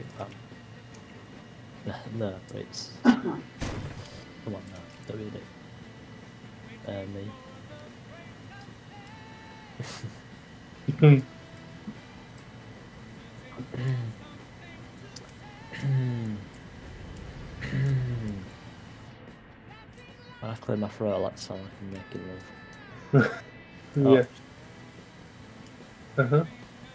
Big Bang. No, it's... Come on now, WD. Me. I clear my throat like so I can make it love. Yeah. Uh-huh.